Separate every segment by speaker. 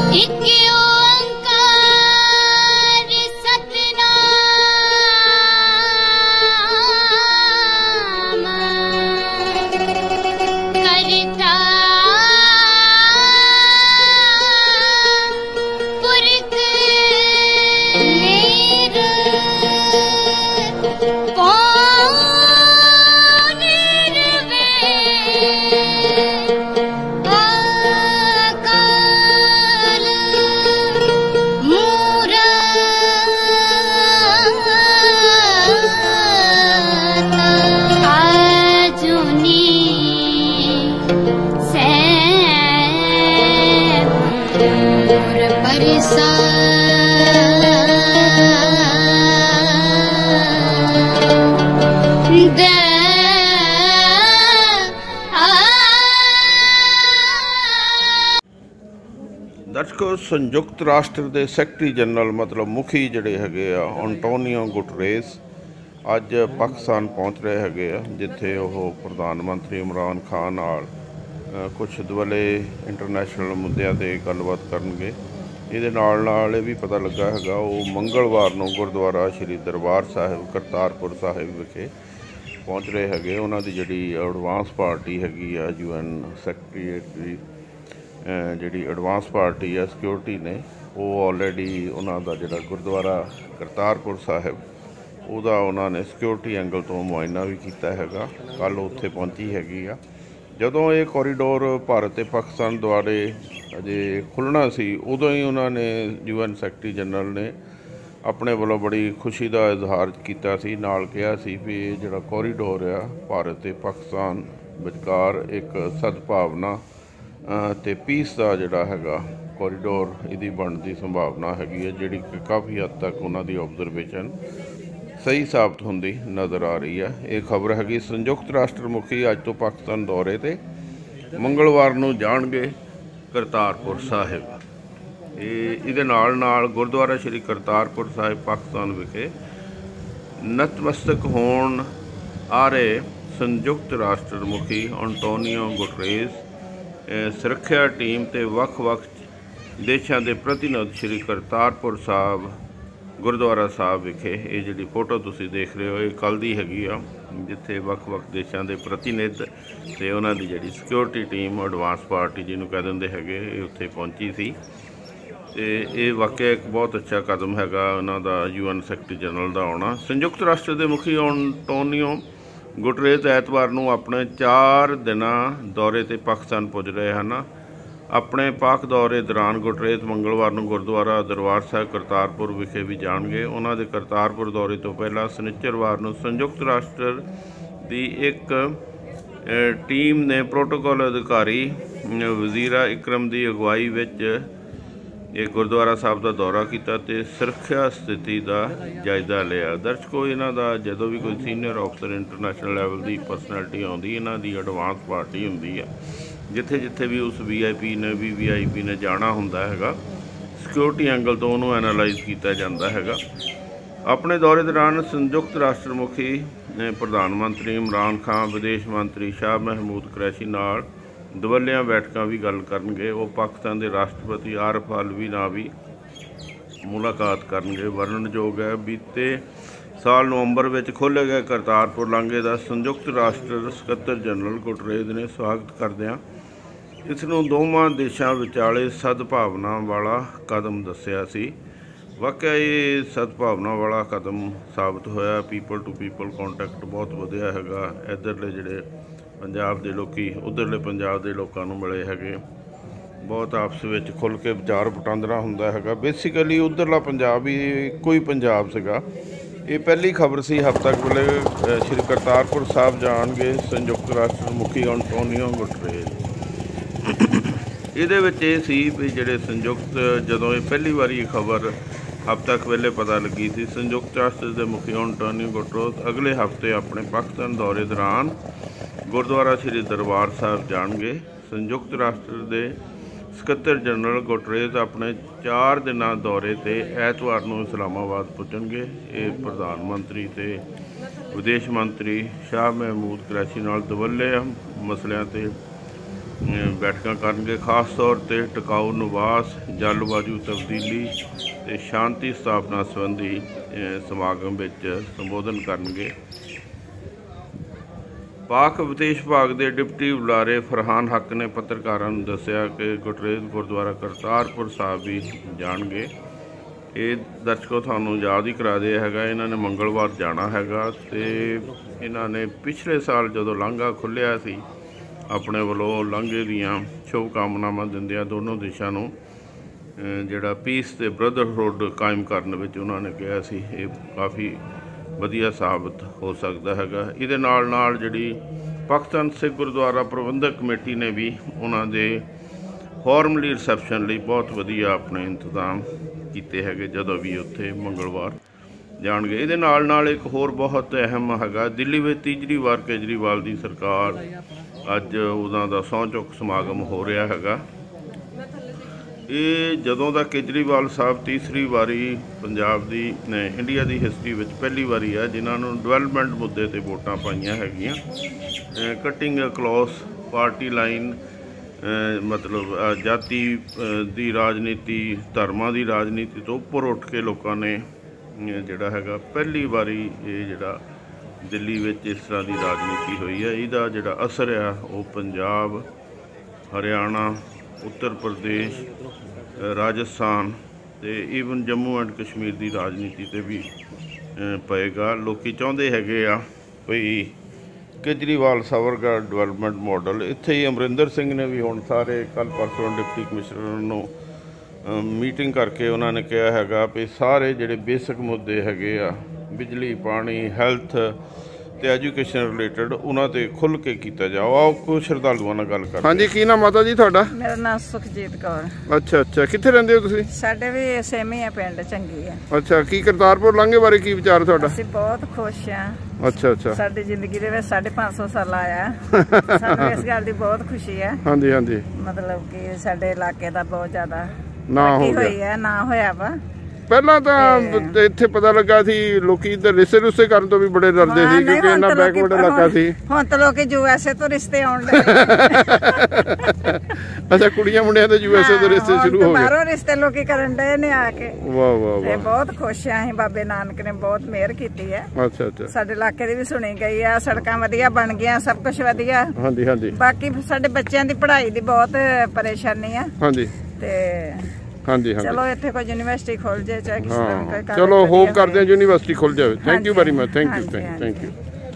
Speaker 1: दर्शकों, संयुक्त राष्ट्र के सैकटरी जनरल मतलब मुखी जोड़े है एंटोनियो गुटरेस अज पाकिस्तान पहुँच रहे हैं, जिथे वो प्रधानमंत्री इमरान खान नाल कुछ दुवले इंटरनेशनल मुद्दों पर गलबात करनगे। ये नाल भी पता लगा है वो मंगलवार को गुरुद्वारा श्री दरबार साहिब करतारपुर साहिब विखे पहुँच रहे हैं। उन्होंने जी एडवांस पार्टी हैगी UN सैकटरीएट जी एडवांस पार्टी है सिक्योरिटी ने वो ऑलरेडी उन्होंने जोड़ा गुरुद्वारा करतारपुर साहिब उदा उन्होंने सिक्योरिटी एंगल तो मुआयना भी किया है। कल उत्थे पहुँची हैगी जदों ये कॉरीडोर भारत ते पाकिस्तान द्वारे अजे खुलना सी उदों ही उन्होंने UN सैकटरी जनरल ने अपने वालों बड़ी खुशी का इजहार किया सी, नाल कहा सी भी जोड़ा कॉरीडोर आ भारत ते पाकिस्तान विचकार एक सद्भावना ते पीस का जोड़ा हैगा कॉरीडोर इहदी बनने की संभावना हैगी है, जिहड़ी काफ़ी हद तक उन्होंने ऑबजरवेशन सही साबित होंदी नज़र आ रही है। ये खबर हैगी संयुक्त राष्ट्र मुखी अज तो पाकिस्तान दौरे ते मंगलवार नूं जाणगे करतारपुर साहिब। ये नाल गुरुद्वारा श्री करतारपुर साहिब पाकिस्तान विखे नतमस्तक होण आ रहे संयुक्त राष्ट्र मुखी एंटोनियो गुटरेस सुरक्षा टीम ते वख-वख देशों के प्रतिनिधि श्री करतारपुर साहब गुरुद्वारा साहब विखे ये जी फोटो तुसी देख रहे हो ये कल दी हैगी आ, जिथे वख-वख देशों के प्रतिनिधि ते उन्हां दी जिहड़ी सिक्योरिटी टीम एडवांस पार्टी जिन्हों कह देंदे हैगे उत्थे पहुंची सी। ते ये वाकई एक बहुत अच्छा कदम हैगा उन्हां दा UN सैकटरी जनरल का आना। संयुक्त राष्ट्र के मुखी एंटोनियो गुटरेस ऐतवार नूं अपने 4 दिना दौरे ते पाकिस्तान पुज रहे हैं। अपने पाक दौरे दौरान गुटरेस मंगलवार नूं गुरुद्वारा दरबार साहिब करतारपुर विखे भी जाणगे। उन्हां दे करतारपुर दौरे तो पहला शनिचरवार नूं संयुक्त राष्ट्र की एक टीम ने प्रोटोकॉल अधिकारी वजीरा इकरम की अगवाई विच ये गुरुद्वारा साहब का दौरा किया ते सुरक्षा स्थिति का जायजा लिया। दर्शकों, इन्हों का जो भी कोई सीनियर ऑफिसर इंटरनेशनल लैवल की परसनैलिटी आती इन्हों की एडवांस पार्टी होंगी है, जिथे जिथे भी उस VIP ने VVIP ने जाना होंदा हैगा सिक्योरिटी एंगल तो उन्होंने एनालाइज किया जाता है। अपने दौरे दौरान संयुक्त राष्ट्र मुखी प्रधानमंत्री इमरान खान विदेश मंत्री शाह महमूद कुरैशी नाल दुवलियां बैठकां भी गल करनगे। वो पाकिस्तान के राष्ट्रपति आरिफ अलवी नाल भी मुलाकात करनगे। वर्णनयोग है बीते साल नवंबर में खोले गए करतारपुर लांघे का संयुक्त राष्ट्र सकत्तर जनरल गुटरेस ने स्वागत करदिआं इसनूं दोवां देशां विचाले सद्भावना वाला कदम दस्सिया सी। वाकई ये सद्भावना वाला कदम साबित होया। पीपल टू पीपल कॉन्टैक्ट बहुत वधिया हैगा। इधरले जिहड़े पंजाब के लोग उधरले पंजाब के लोगों को मिले है, बहुत आपस में खुल के विचार वटांदरा होंदा हैगा। बेसिकली उधरला पंजाब ही कोई पंजाब सीगा। ये पहली खबर सी हफ्ता वेले श्री करतारपुर साहब जाणगे संयुक्त राष्ट्र मुखी एंटोनियो गुटरेस। ये सी भी जिहड़े संयुक्त जदों ये पहली बारी खबर हफ्ता वेले पता लगी थी संयुक्त राष्ट्र के मुखी एंटोनियो गुटरेस अगले हफ्ते अपने पाकिस्तान दौरे दौरान गुरुद्वारा श्री दरबार साहब जाणगे। संयुक्त राष्ट्र के सकत्तर जनरल गुटरेस अपने 4 दिना दौरे ते ऐतवार नूं इस्लामाबाद पुजणगे। ये प्रधानमंत्री ते विदेश मंत्री शाह महमूद कुरैशी नाल दुवल्ले मसलियां ते ਬੈਠਕਾਂ ਕਰਨਗੇ। ਖਾਸ ਤੌਰ 'ਤੇ ਟਿਕਾਊ ਨਿਵਾਸ, ਜਲਵਾਯੂ ਤਬਦੀਲੀ ਅਤੇ ਸ਼ਾਂਤੀ ਸਥਾਪਨਾ ਸੰਬੰਧੀ ਸਮਾਗਮ ਵਿੱਚ ਸੰਬੋਧਨ ਕਰਨਗੇ। ਪਾਕ ਵਿਦੇਸ਼ ਵਿਭਾਗ ਦੇ ਡਿਪਟੀ ਬੁਲਾਰੇ ਫਰਹਾਨ ਹੱਕ ਨੇ ਪੱਤਰਕਾਰਾਂ ਨੂੰ ਦੱਸਿਆ ਕਿ ਗੁਟਰੇਜ਼ ਗੁਰਦੁਆਰਾ ਕਰਤਾਰਪੁਰ ਸਾਹਿਬ ਵੀ ਜਾਣਗੇ। ਇਹ ਦਰਸ਼ਕੋ ਤੁਹਾਨੂੰ ਯਾਦ ਹੀ ਕਰਾ ਦਿਆ ਹੈਗਾ, ਇਹਨਾਂ ਨੇ ਮੰਗਲਵਾਰ ਜਾਣਾ ਹੈਗਾ ਅਤੇ ਇਹਨਾਂ ਨੇ ਪਿਛਲੇ ਸਾਲ ਜਦੋਂ ਲਾਂਘਾ ਖੁੱਲ੍ਹਿਆ ਸੀ ਆਪਣੇ ਵੱਲੋਂ ਲਾਂਘੇ ਦੀਆਂ ਸ਼ੁਭ ਕਾਮਨਾਵਾਂ ਦਿੰਦਿਆਂ ਦੋਨੋਂ ਦੇਸ਼ਾਂ ਨੂੰ ਜਿਹੜਾ ਪੀਸ ਅਤੇ ਬ੍ਰਦਰਹੁੱਡ ਕਾਇਮ ਕਰਨ ਵਿੱਚ ਉਹਨਾਂ ਨੇ ਕਿਹਾ ਸੀ ਇਹ ਕਾਫੀ ਵਧੀਆ ਸਾਬਤ ਹੋ ਸਕਦਾ ਹੈਗਾ। ਇਹਦੇ ਨਾਲ ਨਾਲ ਜਿਹੜੀ ਪਾਕਿਸਤਾਨ ਸਿੱਖ ਗੁਰਦੁਆਰਾ ਪ੍ਰਬੰਧਕ ਕਮੇਟੀ ਨੇ ਵੀ ਉਹਨਾਂ ਦੇ ਫਾਰਮਲੀ ਰਿਸੈਪਸ਼ਨ ਲਈ ਬਹੁਤ ਵਧੀਆ ਆਪਣੇ ਇੰਤਜ਼ਾਮ ਕੀਤੇ ਹੈਗੇ ਜਦੋਂ ਵੀ ਉੱਥੇ ਮੰਗਲਵਾਰ ਜਾਣਗੇ। ਇਹਦੇ ਨਾਲ ਨਾਲ ਇੱਕ ਹੋਰ ਬਹੁਤ ਅਹਿਮ ਹੈਗਾ, ਦਿੱਲੀ ਵਿੱਚ ਤੀਸਰੀ ਵਾਰ ਕੇਜਰੀਵਾਲ ਦੀ ਸਰਕਾਰ ਅੱਜ ਉਹਨਾਂ ਦਾ ਸਹੁੰ ਚੁੱਕ ਸਮਾਗਮ ਹੋ ਰਿਹਾ ਹੈਗਾ। ਇਹ ਜਦੋਂ ਦਾ ਕੇਜਰੀਵਾਲ ਸਾਹਿਬ ਤੀਸਰੀ ਵਾਰੀ ਪੰਜਾਬ ਦੀ ਇੰਡੀਆ ਦੀ ਹਿਸਟਰੀ ਵਿੱਚ ਪਹਿਲੀ ਵਾਰੀ ਹੈ ਜਿਨ੍ਹਾਂ ਨੂੰ ਡਿਵੈਲਪਮੈਂਟ ਮੁੱਦੇ 'ਤੇ ਵੋਟਾਂ ਪਾਈਆਂ ਹੈਗੀਆਂ। ਕਟਿੰਗ ਅਕਲੋਸ ਪਾਰਟੀ ਲਾਈਨ, ਮਤਲਬ ਜਾਤੀ ਦੀ ਰਾਜਨੀਤੀ, ਧਰਮਾਂ ਦੀ ਰਾਜਨੀਤੀ ਤੋਂ ਉੱਪਰ ਉੱਠ ਕੇ ਲੋਕਾਂ ਨੇ ਜਿਹੜਾ ਹੈਗਾ ਪਹਿਲੀ ਵਾਰੀ ਇਹ ਜਿਹੜਾ ਦਿੱਲੀ ਵਿੱਚ ਇਸ ਤਰ੍ਹਾਂ ਦੀ ਰਾਜਨੀਤੀ ਹੋਈ ਹੈ। ਇਹਦਾ ਜਿਹੜਾ ਅਸਰ ਆ ਉਹ ਪੰਜਾਬ, ਹਰਿਆਣਾ, ਉੱਤਰ ਪ੍ਰਦੇਸ਼, ਰਾਜਸਥਾਨ ਅਤੇ ਈਵਨ ਜੰਮੂ ਐਂਡ ਕਸ਼ਮੀਰ ਦੀ ਰਾਜਨੀਤੀ 'ਤੇ ਵੀ ਪਏਗਾ। ਲੋਕ ਚਾਹੁੰਦੇ ਹੈਗੇ ਆ ਕੋਈ ਕੇਜਰੀਵਾਲ ਸਾਹਿਬ ਵਰਗਾ ਡਿਵੈਲਪਮੈਂਟ ਮਾਡਲ। ਇੱਥੇ ਹੀ ਅਮਰਿੰਦਰ ਸਿੰਘ ਨੇ ਵੀ ਹੁਣ ਸਾਰੇ ਕੱਲ੍ਹ ਪਰਸੋਂ ਡਿਪਟੀ ਕਮਿਸ਼ਨਰ ਨੂੰ ਮੀਟਿੰਗ ਕਰਕੇ ਉਹਨਾਂ ਨੇ ਕਿਹਾ ਹੈਗਾ ਵੀ ਸਾਰੇ ਜਿਹੜੇ ਬੇਸਿਕ ਮੁੱਦੇ ਹੈਗੇ ਆ ਬਿਜਲੀ, ਪਾਣੀ, ਹੈਲਥ ਅਤੇ ਐਜੂਕੇਸ਼ਨ ਰਿਲੇਟਡ ਉਹਨਾਂ 'ਤੇ ਖੁੱਲ੍ਹ ਕੇ ਕੀਤਾ ਜਾਓ। ਆਓ ਕੁਝ ਸ਼ਰਧਾਲੂਆਂ ਨਾਲ ਗੱਲ ਕਰ। ਹਾਂਜੀ, ਕੀ ਨਾਮ ਮਾਤਾ ਜੀ ਤੁਹਾਡਾ?
Speaker 2: ਮੇਰਾ ਨਾਮ ਸੁਖਜੀਤ ਕੌਰ।
Speaker 1: ਅੱਛਾ ਅੱਛਾ, ਕਿੱਥੇ ਰਹਿੰਦੇ ਹੋ ਤੁਸੀਂ?
Speaker 2: ਸਾਡੇ ਵੀ ਸੇਮੀ ਹੈ, ਪਿੰਡ ਚੰਗੀ ਹੈ।
Speaker 1: ਅੱਛਾ, ਕੀ ਕਰਤਾਰਪੁਰ ਲਾਂਘੇ ਬਾਰੇ ਕੀ ਵਿਚਾਰ ਤੁਹਾਡਾ?
Speaker 2: ਅਸੀਂ ਬਹੁਤ ਖੁਸ਼ ਹਾਂ।
Speaker 1: ਅੱਛਾ ਅੱਛਾ,
Speaker 2: ਸਾਡੀ ਜ਼ਿੰਦਗੀ ਦੇ ਵਿੱਚ 550 ਸਾਲ ਆਇਆ, ਸਾਨੂੰ ਇਸ ਗੱਲ ਦੀ ਬਹੁਤ ਖੁਸ਼ੀ ਹੈ।
Speaker 1: ਹਾਂਜੀ ਹਾਂਜੀ,
Speaker 2: ਮਤਲਬ ਕਿ ਸਾਡੇ ਇਲਾਕੇ ਦਾ ਬਹੁਤ ਜ਼ਿਆਦਾ
Speaker 1: ਨਾ
Speaker 2: ਹੋਈ ਹੈ, ਨਾ ਹੋਇਆ ਵਾ।
Speaker 1: ਪਹਿਲਾਂ ਤਾਂ ਇੱਥੇ ਪਤਾ ਲੱਗਾ ਸੀ ਲੋਕੀ ਇੱਧਰ ਰਿਸ਼ਤੇ ਰੁਸ਼ਤੇ ਕਰਨ ਤੋਂ ਵੀ ਬੜੇ ਡਰਦੇ ਸੀ ਕਿਉਂਕਿ ਇੰਨਾ ਬੈਕਵਰਡ ਇਲਾਕਾ ਸੀ। ਹੁਣ
Speaker 2: ਤਾਂ ਲੋਕੀ ਯੂਐਸਏ ਤੋਂ ਰਿਸ਼ਤੇ ਆਉਣ ਲੱਗੇ।
Speaker 1: ਅੱਛਾ, ਕੁੜੀਆਂ ਮੁੰਡਿਆਂ ਦੇ ਯੂਐਸਏ ਤੋਂ ਰਿਸ਼ਤੇ ਸ਼ੁਰੂ ਹੋ ਗਏ,
Speaker 2: ਬਾਹਰੋਂ ਰਿਸ਼ਤੇ ਲੋਕੀ ਕਰਨ ਡਏ ਨੇ ਆ ਕੇ।
Speaker 1: ਵਾਹ ਵਾਹ ਵਾਹ,
Speaker 2: ਬਹੁਤ ਖੁਸ਼ ਆ ਅਸੀਂ, ਬਾਬੇ ਨਾਨਕ ਨੇ ਬਹੁਤ ਮਿਹਰ ਕੀਤੀ ਹੈ।
Speaker 1: ਅੱਛਾ ਅੱਛਾ, ਸਾਡੇ
Speaker 2: ਇਲਾਕੇ ਦੀ ਵੀ ਸੁਣੀ ਗਈ ਆ, ਸੜਕਾਂ ਵਧੀਆ ਬਣ ਗਈਆਂ, ਸਭ ਕੁਝ ਵਧੀਆ। ਹਾਂਜੀ ਹਾਂਜੀ, ਬਾਕੀ ਸਾਡੇ ਬੱਚਿਆਂ ਦੀ ਪੜ੍ਹਾਈ ਦੀ ਬਹੁਤ ਪਰੇਸ਼ਾਨੀ ਆ। ਹਾਂਜੀ ਤੇ ਹਾਂਜੀ ਹਾਂਜੀ, ਚਲੋ ਇੱਥੇ ਕੋਈ ਯੂਨੀਵਰਸਿਟੀ ਖੁੱਲ ਜਾਏ, ਚਾਹੇ ਕਿਸੇ ਤਰ੍ਹਾਂ ਕੋਈ। ਚਲੋ ਹੋਪ ਕਰਦੇ ਹਾਂ ਯੂਨੀਵਰਸਿਟੀ ਖੁੱਲ ਜਾਵੇ। Thank you very much. Thank you.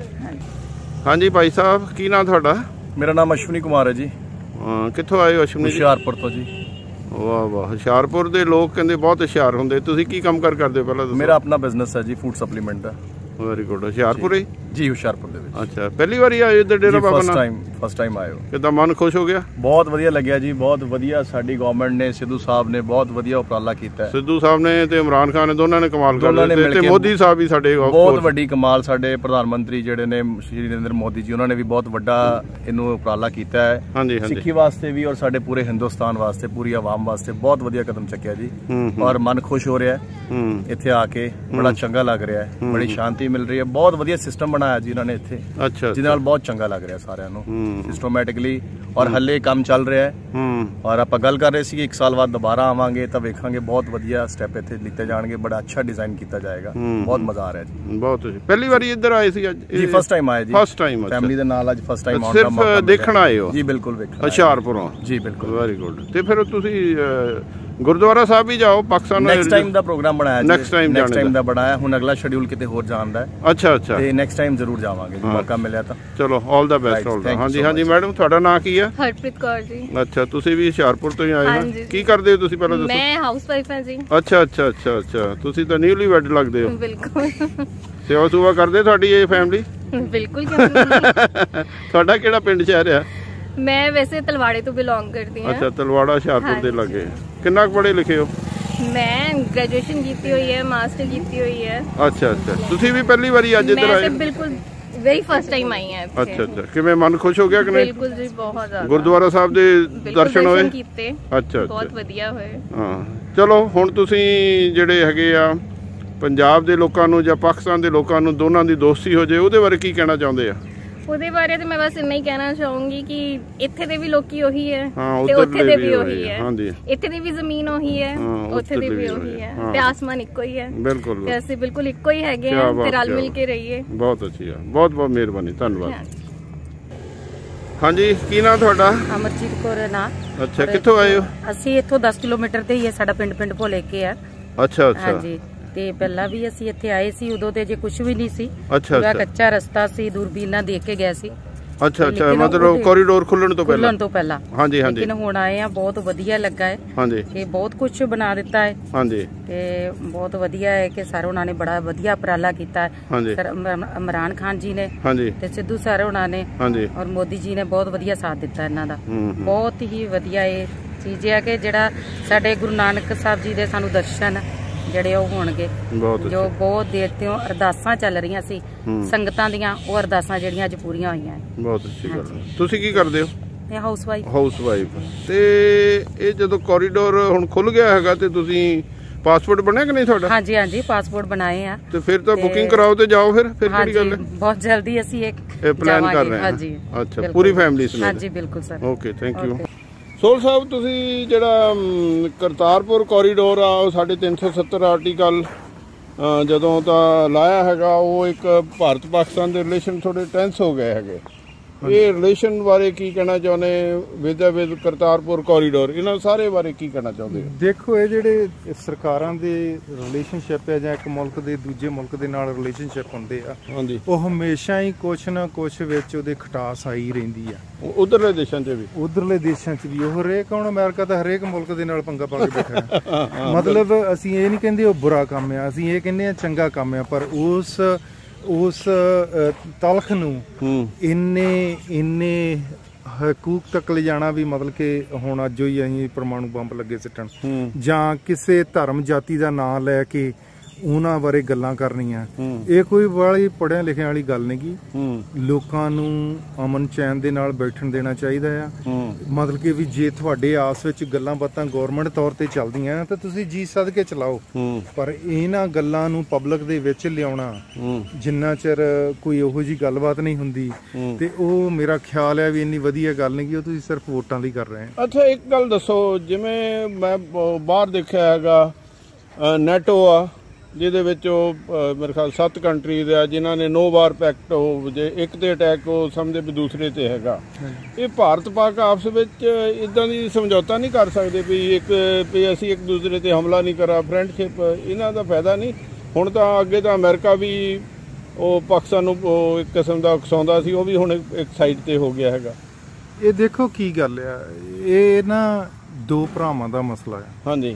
Speaker 2: ਹਾਂਜੀ ਭਾਈ ਸਾਹਿਬ, ਕੀ ਨਾਮ ਤੁਹਾਡਾ?
Speaker 3: ਮੇਰਾ ਨਾਮ ਅਸ਼ਵਨੀ ਕੁਮਾਰ ਹੈ ਜੀ।
Speaker 1: ਕਿੱਥੋਂ ਆਏ ਹੋ ਅਸ਼ਵਨੀ?
Speaker 3: ਹੁਸ਼ਿਆਰਪੁਰ ਤੋਂ ਜੀ।
Speaker 1: ਵਾਹ ਵਾਹ, ਹੁਸ਼ਿਆਰਪੁਰ ਦੇ ਲੋਕ ਕਹਿੰਦੇ ਬਹੁਤ ਹੁਸ਼ਿਆਰ ਹੁੰਦੇ। ਤੁਸੀਂ ਕੀ ਕੰਮ ਕਰਦੇ ਹੋ ਪਹਿਲਾਂ ਦੱਸੋ?
Speaker 3: ਮੇਰਾ ਆਪਣਾ ਬਿਜ਼ਨਸ ਹੈ ਜੀ, ਫੂਡ ਸਪਲੀਮੈਂਟ ਦਾ।
Speaker 1: Very good. ਹੁਸ਼ਿਆਰਪੁਰ ਹੀ ਜੀ? ਹੁਸ਼ਿਆਰਪੁਰ ਦੇ ਵਿੱਚ। ਅੱਛਾ, ਪਹਿਲੀ ਵਾਰੀ ਆਏ ਇੱਧਰ ਡੇਰਾ ਬਾਬਾ ਨਾਨਕ?
Speaker 3: ਫਸਟ ਟਾਈਮ ਆਏ ਹੋ।
Speaker 1: ਕਿੱਦਾਂ ਮਨ ਖੁਸ਼ ਹੋ ਗਿਆ?
Speaker 3: ਬਹੁਤ ਵਧੀਆ ਲੱਗਿਆ ਜੀ, ਬਹੁਤ ਵਧੀਆ। ਸਾਡੀ ਗਵਰਨਮੈਂਟ ਨੇ, ਸਿੱਧੂ ਸਾਹਿਬ ਨੇ ਬਹੁਤ ਵਧੀਆ ਉਪਰਾਲਾ ਕੀਤਾ।
Speaker 1: ਸਿੱਧੂ ਸਾਹਿਬ ਨੇ ਤੇ ਇਮਰਾਨ ਖਾਨ ਨੇ ਦੋਨਾਂ ਨੇ ਕਮਾਲ ਕਰ ਦਿੱਤਾ ਤੇ ਮੋਦੀ ਸਾਹਿਬ ਵੀ ਸਾਡੇ
Speaker 3: ਬਹੁਤ ਵੱਡੀ ਕਮਾਲ। ਸਾਡੇ ਪ੍ਰਧਾਨ ਮੰਤਰੀ ਜਿਹੜੇ ਨੇ ਸ਼੍ਰੀ ਨਰਿੰਦਰ ਮੋਦੀ ਜੀ, ਉਹਨਾਂ ਨੇ ਵੀ ਬਹੁਤ ਵੱਡਾ ਇਹਨੂੰ ਉਪਰਾਲਾ ਕੀਤਾ ਹੈ। ਹਾਂਜੀ ਹਾਂਜੀ, ਸਿੱਖੀ ਵਾਸਤੇ ਵੀ ਔਰ ਸਾਡੇ ਪੂਰੇ ਹਿੰਦੁਸਤਾਨ ਵਾਸਤੇ, ਪੂਰੀ ਆਵਾਮ ਵਾਸਤੇ ਬਹੁਤ ਵਧੀਆ ਕਦਮ ਚੱਕਿਆ ਜੀ। ਔਰ ਮਨ ਖੁਸ਼ ਹੋ ਰਿਹਾ ਇੱਥੇ ਆ ਕੇ, ਬੜਾ ਚੰਗਾ ਲੱਗ ਰਿਹਾ ਹੈ, ਬੜੀ ਸ਼ਾਂਤੀ ਮਿਲ ਰਹੀ ਹੈ। ਬਹੁਤ ਵਧੀਆ ਸਿਸਟਮ ਬਣਾਇਆ ਜੀ ਇਹਨਾਂ ਨੇ ਇੱਥੇ। ਅੱਛਾ, ਜਿਹਦੇ ਨਾਲ ਬਹੁਤ ਚੰਗਾ ਲੱਗ ਰਿਹਾ ਸਾਰਿਆਂ ਨੂੰ ਸਿਸਟਮੈਟਿਕਲੀ। ਔਰ ਹੱਲੇ ਕੰਮ ਚੱਲ ਰਿਹਾ ਹੈ ਔਰ ਆਪਾਂ ਗੱਲ ਕਰ ਰਹੇ ਸੀ ਕਿ 1 ਸਾਲ ਬਾਅਦ ਦੁਬਾਰਾ ਆਵਾਂਗੇ ਤਾਂ ਵੇਖਾਂਗੇ ਬਹੁਤ ਵਧੀਆ ਸਟੈਪ ਇੱਥੇ ਲਿੱਤੇ ਜਾਣਗੇ, ਬੜਾ ਅੱਛਾ ਡਿਜ਼ਾਈਨ ਕੀਤਾ ਜਾਏਗਾ। ਬਹੁਤ ਮਜ਼ਾ ਆ ਰਿਹਾ ਜੀ। ਬਹੁਤ ਪਹਿਲੀ ਵਾਰੀ ਇੱਧਰ ਆਏ ਸੀ ਅੱਜ? ਜੀ ਫਸਟ ਟਾਈਮ ਆਏ ਜੀ, ਫਸਟ ਟਾਈਮ ਫੈਮਿਲੀ ਦੇ ਨਾਲ। ਅੱਜ ਫਸਟ ਟਾਈਮ ਆਉਣ ਦਾ ਮੌਕਾ ਮਿਲਿਆ। ਸਿਰਫ ਦੇਖਣ ਆਏ ਹੋ? ਜੀ ਬਿਲਕੁਲ ਵੇਖਣ। ਹੁਸ਼ਿਆਰਪੁਰੋਂ? ਜੀ ਬਿਲਕੁਲ। Very good. ਤੇ ਫਿਰ ਤੁਸੀਂ ਗੁਰਦੁਆਰਾ ਸਾਹਿਬ ਵੀ ਜਾਓ ਪਾਕਿਸਤਾਨ? ਨੈਕਸਟ ਟਾਈਮ ਦਾ ਪ੍ਰੋਗਰਾਮ ਬਣਾਇਆ ਜੀ, ਨੈਕਸਟ ਟਾਈਮ ਦਾ ਬਣਾਇਆ। ਹੁਣ ਅਗਲਾ ਸ਼ਡਿਊਲ ਕਿਤੇ ਹੋਰ ਜਾਣ ਦਾ ਹੈ। ਅੱਛਾ ਅੱਛਾ, ਤੇ ਨੈਕਸਟ ਟਾਈਮ ਜ਼ਰੂਰ ਜਾਵਾਂਗੇ ਜੀ, ਮੌਕਾ ਮਿਲਿਆ ਤਾਂ। ਚਲੋ, ਆਲ ਦਾ ਬੈਸਟ। ਹਾਂਜੀ ਹਾਂਜੀ ਮੈਡਮ, ਤੁਹਾਡਾ ਨਾਂ ਕੀ ਹੈ? ਹਰਪ੍ਰੀਤ ਕੌਰ ਜੀ। ਅੱਛਾ, ਤੁਸੀਂ ਵੀ ਹੁਸ਼ਿਆਰਪੁਰ ਤੋਂ ਹੀ ਆਏ ਹੋ? ਕੀ ਕਰਦੇ ਹੋ ਤੁਸੀਂ ਪਹਿਲਾਂ ਦੱਸੋ? ਮੈਂ ਹਾਊਸ ਵਾਈਫ ਹਾਂ ਜੀ। ਅੱਛਾ ਅੱਛਾ ਅੱਛਾ ਅੱਛਾ, ਤੁਸੀਂ ਤਾਂ ਨਿਊਲੀ ਵੈਡ ਲੱਗਦੇ ਹੋ। ਬਿਲਕੁਲ। ਸੇਵਾ ਸੁਵਾ ਕਰਦੇ ਤੁਹਾਡੀ ਇਹ ਫੈਮਿਲੀ? ਬਿਲਕੁਲ। ਤੁਹਾਡਾ ਕਿਹੜਾ ਪਿੰਡ ਸ਼ਹਿਰ ਆ? ਮੈਂ ਵੈਸੇ ਤਲਵਾੜੇ ਤੋਂ ਬਿਲੋਂਗ ਕਰਦੀ ਹਾਂ। ਅੱਛਾ, ਤਲਵਾੜਾ ਹੁਸ਼ਿਆਰਪੁਰ ਦੇ ਲਾਗੇ। ਕਿੰਨਾ ਕੁ ਪੜ੍ਹੇ ਲਿਖੇ ਹੋ? ਮੈਂ ਗ੍ਰੈਜੂਏਸ਼ਨ ਕੀਤੀ ਹੋਈ ਹੈ, ਮਾਸਟਰ ਕੀਤੀ ਹੋਈ ਹੈ। ਅੱਛਾ ਅੱਛਾ, ਤੁਸੀਂ ਵੀ ਪਹਿਲੀ ਵਾਰੀ ਅੱਜ ਇੱਧਰ ਆਏ? ਬਿਲਕੁਲ, ਵੈਰੀ ਫਸਟ ਟਾਈਮ ਆਈ ਹਾਂ। ਅੱਛਾ ਅੱਛਾ, ਕਿਵੇਂ ਮਨ ਖੁਸ਼ ਹੋ ਗਿਆ ਕਿ ਨਹੀਂ? ਬਿਲਕੁਲ ਜੀ, ਬਹੁਤ ਜ਼ਿਆਦਾ। ਗੁਰਦੁਆਰਾ ਸਾਹਿਬ ਦੇ ਦਰਸ਼ਨ ਹੋਏ? ਕੀਤੇ। ਅੱਛਾ, ਬਹੁਤ ਵਧੀਆ ਹੋਏ। ਹਾਂ, ਚਲੋ ਹੁਣ ਤੁਸੀਂ ਜਿਹੜੇ ਹੈਗੇ ਆ ਪੰਜਾਬ ਦੇ ਲੋਕਾਂ ਨੂੰ ਜਾਂ ਪਾਕਿਸਤਾਨ ਦੇ ਲੋਕਾਂ ਨੂੰ, ਦੋਨਾਂ ਦੀ ਦੋਸਤੀ ਹੋ ਜਾਏ, ਉਹਦੇ ਬਾਰੇ ਕੀ ਕਹਿਣਾ ਚਾਹੁੰਦੇ ਆ?
Speaker 4: ਉਹਦੇ ਬਾਰੇ ਤੇ ਮੈਂ ਬਸ ਇੰਨਾ ਹੀ ਕਹਿਣਾ ਚਾਹੂੰਗੀ ਕਿ ਇੱਥੇ ਦੇ ਵੀ ਲੋਕੀ ਉਹੀ ਹੈ ਤੇ ਉੱਥੇ ਦੇ ਵੀ ਉਹੀ ਹੈ। ਇੱਥੇ ਦੀ ਵੀ ਜ਼ਮੀਨ ਉਹੀ ਹੈ, ਉੱਥੇ ਦੀ ਵੀ ਉਹੀ ਹੈ ਤੇ ਆਸਮਾਨ ਇੱਕੋ ਹੀ ਹੈ। ਬਿਲਕੁਲ ਤੇ ਅਸੀਂ ਬਿਲਕੁਲ ਇੱਕੋ ਹੀ ਹੈਗੇ ਆ ਤੇ ਰਲ ਮਿਲ ਕੇ ਰਹੀਏ। ਬਹੁਤ ਅੱਛੀ ਆ, ਬਹੁਤ ਬਹੁਤ ਮਿਹਰਬਾਨੀ, ਧੰਨਵਾਦ।
Speaker 1: ਹਾਂਜੀ, ਕੀ ਨਾਮ ਤੁਹਾਡਾ?
Speaker 5: ਅਮਰਜੀਤ ਕੌਰ ਨਾ।
Speaker 1: ਅੱਛਾ, ਕਿੱਥੋਂ ਆਏ ਹੋ?
Speaker 5: ਅਸੀਂ ਇੱਥੋਂ 10 ਕਿਲੋਮੀਟਰ ਤੇ ਹੀ ਹੈ ਸਾਡਾ ਪਿੰਡ ਭੋਲੇ ਕੇ ਆ।
Speaker 1: ਅੱਛਾ ਅੱਛਾ।
Speaker 5: ਹਾਂਜੀ, ਤੇ ਪਹਿਲਾਂ ਵੀ ਅਸੀਂ ਇੱਥੇ ਆਏ ਸੀ, ਉਦੋਂ ਤੇ ਜੇ ਕੁਝ ਵੀ ਨਹੀਂ ਸੀ।
Speaker 1: ਅੱਛਾ ਅੱਛਾ,
Speaker 5: ਕੱਚਾ ਰਸਤਾ ਸੀ, ਦੂਰਬੀਨਾਂ ਦੇਖ ਕੇ ਗਏ ਸੀ।
Speaker 1: ਅੱਛਾ ਅੱਛਾ, ਮਤਲਬ ਕੋਰੀਡੋਰ ਖੁੱਲਣ ਤੋਂ ਪਹਿਲਾਂ। ਹਾਂਜੀ ਹਾਂਜੀ।
Speaker 5: ਲੇਕਿਨ ਹੁਣ ਆਏ ਆ, ਬਹੁਤ ਵਧੀਆ ਲੱਗਾ ਹੈ।
Speaker 1: ਹਾਂਜੀ,
Speaker 5: ਕਿ ਬਹੁਤ ਕੁਝ ਬਣਾ ਦਿੱਤਾ ਹੈ।
Speaker 1: ਹਾਂਜੀ,
Speaker 5: ਤੇ ਬਹੁਤ ਵਧੀਆ ਹੈ ਕਿ ਸਰ ਉਹਨਾਂ ਨੇ ਬੜਾ ਵਧੀਆ ਉਪਰਾਲਾ ਕੀਤਾ ਹੈ। ਸਰ ਇਮਰਾਨ ਖਾਨ ਜੀ ਨੇ ਤੇ ਸਿੱਧੂ ਸਰ ਉਹਨਾਂ ਨੇ ਔਰ ਮੋਦੀ ਜੀ ਨੇ ਬਹੁਤ ਵਧੀਆ ਸਾਥ ਦਿੱਤਾ ਇਹਨਾਂ ਦਾ। ਬਹੁਤ ਹੀ ਵਧੀਆ ਇਹ ਚੀਜ਼ ਹੈ ਕਿ ਜਿਹੜਾ ਸਾਡੇ ਗੁਰੂ ਨਾਨਕ ਸਾਹਿਬ ਜੀ ਦੇ ਸਾਨੂੰ ਦਰਸ਼ਨ ਜਿਹੜੇ ਉਹ ਹੋਣਗੇ, ਜੋ ਬਹੁਤ ਦੇਰ ਤੋਂ ਅਰਦਾਸਾਂ ਚੱਲ ਰਹੀਆਂ ਸੀ ਸੰਗਤਾਂ ਦੀਆਂ, ਉਹ ਅਰਦਾਸਾਂ ਜਿਹੜੀਆਂ ਅੱਜ ਪੂਰੀਆਂ ਹੋਈਆਂ। ਬਹੁਤ ਅੱਛੀ ਗੱਲ।
Speaker 1: ਤੁਸੀਂ ਕੀ ਕਰਦੇ ਹੋ?
Speaker 5: ਮੈਂ ਹਾਊਸ
Speaker 1: ਵਾਈਫ। ਤੇ ਇਹ ਜਦੋਂ ਕੋਰੀਡੋਰ ਹੁਣ ਖੁੱਲ ਗਿਆ ਹੈਗਾ ਤੇ ਤੁਸੀਂ ਪਾਸਪੋਰਟ ਬਣਿਆ ਕਿ ਨਹੀਂ ਤੁਹਾਡਾ?
Speaker 5: ਹਾਂਜੀ ਹਾਂਜੀ, ਪਾਸਪੋਰਟ ਬਣਾਏ ਆ। ਤੇ
Speaker 1: ਫਿਰ ਤਾਂ ਬੁਕਿੰਗ ਕਰਾਓ ਤੇ ਜਾਓ। ਫਿਰ ਕਿਹੜੀ ਗੱਲ ਹੈ?
Speaker 5: ਬਹੁਤ ਜਲਦੀ ਅਸੀਂ ਇੱਕ
Speaker 1: ਪਲਾਨ ਕਰ ਰਹੇ ਹਾਂ। ਹਾਂਜੀ, ਅੱਛਾ, ਪੂਰੀ ਫੈਮਿਲੀ ਸਮੇਤ?
Speaker 5: ਹਾਂਜੀ ਬਿਲਕੁਲ sir.
Speaker 1: Okay, thank you. Sohal Sahib, ਤੁਸੀਂ ਜਿਹੜਾ ਕਰਤਾਰਪੁਰ ਕੋਰੀਡੋਰ ਆ, ਉਹ 370 ਆਰਟੀਕਲ ਜਦੋਂ ਤਾਂ ਲਾਇਆ ਹੈਗਾ, ਉਹ ਇੱਕ ਭਾਰਤ ਪਾਕਿਸਤਾਨ ਦੇ ਰਿਲੇਸ਼ਨ ਥੋੜੇ ਟੈਂਸ ਹੋ ਗਏ ਹੈਗੇ। ਇਹ ਰਿਲੇਸ਼ਨ ਬਾਰੇ ਕੀ ਕਹਿਣਾ ਚਾਹੁੰਦੇ ਵਿਦ ਕਰਤਾਰਪੁਰ ਕੋਰੀਡੋਰ, ਇਹਨਾਂ ਸਾਰੇ ਬਾਰੇ ਕੀ ਕਹਿਣਾ ਚਾਹੁੰਦੇ ਹੋ?
Speaker 6: ਦੇਖੋ, ਇਹ ਜਿਹੜੇ ਸਰਕਾਰਾਂ ਦੇ ਰਿਲੇਸ਼ਨਸ਼ਿਪ ਹੈ ਜਾਂ ਇੱਕ ਮੁਲਕ ਦੇ ਦੂਜੇ ਮੁਲਕ ਦੇ ਨਾਲ ਰਿਲੇਸ਼ਨਸ਼ਿਪ ਹੁੰਦੇ ਆ, ਉਹ ਹਮੇਸ਼ਾ ਹੀ ਕੁਛ ਨਾ ਕੁਛ ਵਿੱਚ ਉਹਦੇ ਖਟਾਸ ਆਈ ਰਹਿੰਦੀ ਆ। ਉਧਰਲੇ ਦੇਸ਼ਾਂ 'ਚ ਵੀ ਉਹ ਹਰੇਕ, ਹੁਣ ਅਮਰੀਕਾ ਤਾਂ ਹਰੇਕ ਮੁਲਕ ਦੇ ਨਾਲ ਪੰਗਾ ਪਾ ਕੇ ਬੈਠਾ ਹੈ। ਮਤਲਬ ਅਸੀਂ ਇਹ ਨਹੀਂ ਕਹਿੰਦੇ ਉਹ ਬੁਰਾ ਕੰਮ ਆ, ਅਸੀਂ ਇਹ ਕਹਿੰਦੇ ਆ ਚੰਗਾ ਕੰਮ ਆ, ਪਰ ਉਸ ਤਲਖ ਨੂੰ ਇੰਨੇ ਹਕੂਕ ਤੱਕ ਲਿਜਾਣਾ ਵੀ, ਮਤਲਬ ਕਿ ਹੁਣ ਅੱਜ ਹੀ ਅਸੀਂ ਪਰਮਾਣੂ ਬੰਬ ਲੱਗੇ ਸਿੱਟਣ ਜਾਂ ਕਿਸੇ ਧਰਮ ਜਾਤੀ ਦਾ ਨਾਂ ਲੈ ਕੇ ਉਹਨਾਂ ਬਾਰੇ ਗੱਲਾਂ ਕਰਨੀਆਂ, ਇਹ ਕੋਈ ਬੜੀ ਪੜ੍ਹਿਆ ਲਿਖਿਆ ਵਾਲੀ ਗੱਲ ਨਹੀਂ ਗੀ। ਲੋਕਾਂ ਨੂੰ ਅਮਨ ਚੈਨ ਦੇ ਨਾਲ ਬੈਠਣ ਦੇਣਾ ਚਾਹੀਦਾ ਆ। ਮਤਲਬ ਕਿ ਵੀ ਜੇ ਤੁਹਾਡੇ ਆਸ ਵਿੱਚ ਗੱਲਾਂ ਬਾਤਾਂ ਗੌਰਮੈਂਟ ਤੌਰ ਤੇ ਚੱਲਦੀਆਂ ਤਾਂ ਤੁਸੀਂ ਜੀ ਸੱਦ ਕੇ ਚਲਾਓ, ਪਰ ਇਹਨਾਂ ਗੱਲਾਂ ਨੂੰ ਪਬਲਿਕ ਦੇ ਵਿੱਚ ਲਿਆਉਣਾ ਜਿੰਨਾ ਚਿਰ ਕੋਈ ਉਹੋ ਜਿਹੀ ਗੱਲਬਾਤ ਨਹੀਂ ਹੁੰਦੀ ਤੇ ਉਹ ਮੇਰਾ ਖਿਆਲ ਹੈ ਵੀ ਇੰਨੀ ਵਧੀਆ ਗੱਲ ਨਹੀਂ ਗੀ। ਉਹ ਤੁਸੀਂ ਸਿਰਫ ਵੋਟਾਂ ਦੀ ਕਰ ਰਹੇ ਹੋ।
Speaker 1: ਅੱਛਾ, ਇੱਕ ਗੱਲ ਦੱਸੋ, ਜਿਵੇਂ ਮੈਂ ਬਾਹਰ ਦੇਖਿਆ ਹੈਗਾ ਨੈਟੋ ਆ, ਜਿਹਦੇ ਵਿੱਚ ਉਹ ਮੇਰੇ ਖਿਆਲ 7 ਕੰਟਰੀਜ਼ ਆ ਜਿਨ੍ਹਾਂ ਨੇ ਨੋ ਵਾਰ ਪੈਕਟ, ਉਹ ਜੇ ਇੱਕ ਤੇ ਅਟੈਕ ਉਹ ਸਮਝਦੇ ਵੀ ਦੂਸਰੇ ਤੇ ਹੈਗਾ। ਇਹ ਭਾਰਤ ਪਾਕ ਆਪਸ ਵਿੱਚ ਇਦਾਂ ਦੀ ਸਮਝੌਤਾ ਨਹੀਂ ਕਰ ਸਕਦੇ ਵੀ ਅਸੀਂ ਇੱਕ ਦੂਸਰੇ ਤੇ ਹਮਲਾ ਨਹੀਂ ਕਰਾ, ਫਰੈਂਡਸ਼ਿਪ, ਇਹਨਾਂ ਦਾ ਫਾਇਦਾ ਨਹੀਂ। ਹੁਣ ਤਾਂ ਅੱਗੇ ਤਾਂ ਅਮਰੀਕਾ ਵੀ ਉਹ ਪਾਕਿਸਤਾਨ ਨੂੰ ਇੱਕ ਕਿਸਮ ਦਾ ਉਕਸਾਉਂਦਾ ਸੀ, ਉਹ ਵੀ ਹੁਣ ਇੱਕ ਸਾਈਡ ਤੇ ਹੋ ਗਿਆ ਹੈਗਾ।
Speaker 6: ਇਹ ਦੇਖੋ ਕੀ ਗੱਲ ਆ, ਇਹ ਨਾ ਦੋ ਭਰਾਵਾਂ ਦਾ ਮਸਲਾ ਹੈ। ਹਾਂਜੀ,